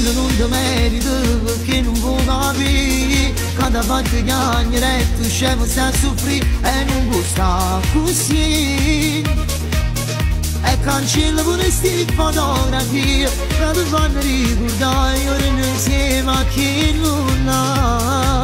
quello non ti merito perché non può capire. Cada volta che chiamare tu scemo stai a soffrire e non può stare così. E cancello pure sti fotografie che ti fanno ricordare ora insieme a chi non ha.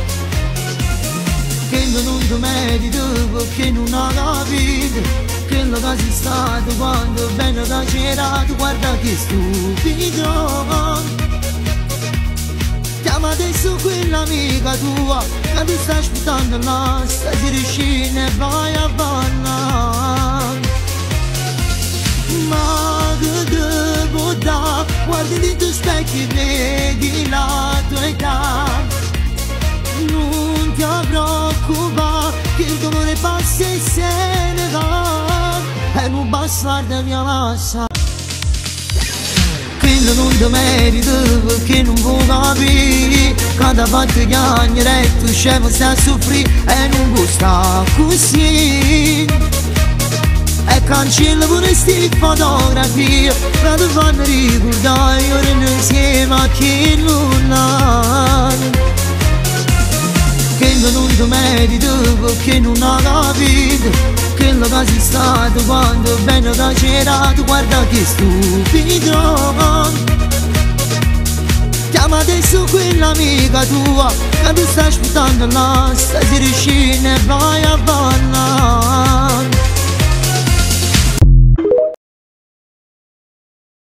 Quello non ti merito perché non ha capito quello che sei stato quando bene che c'era. Guarda che stupido. Chiama adesso quell'amica tua che ti sta aspettando là, stai riuscendo e vai a ballare. Ma che devo dare? Guardi dentro specchio e vedi la tua età. Non ti preoccupare che il dolore passa e se ne va e non bastardo mi lascia. Quello non ti merito perché non può capire. Cada volta che chiamare tu scemo stai a soffrire e non può stare così. E cancello pure sti fotografie che ti fanno ricordare ora insieme a chi non ha. Quello non ti merito perché non ha capito quello che sei stato quando bene che c'era. Guarda che stupido. Chiama adesso quell'amica tua che ti sta aspettando là, stai riuscendo e vai a ballare.